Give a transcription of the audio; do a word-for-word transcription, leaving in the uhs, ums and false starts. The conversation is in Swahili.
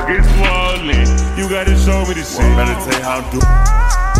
pockets swollen. You gotta show me the shit. Meditate how to do.